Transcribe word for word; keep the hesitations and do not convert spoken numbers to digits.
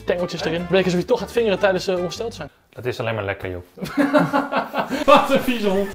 stengeltjes erin. Het bleek alsof je toch gaat vingeren tijdens uh, ongesteld zijn. Dat is alleen maar lekker, joh. Wat een vieze hond.